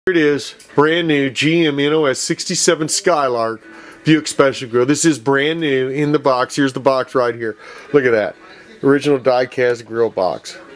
Here it is, brand new GM NOS 67 Skylark Buick Special Grill. This is brand new in the box. Here's the box right here. Look at that. Original die-cast grill box.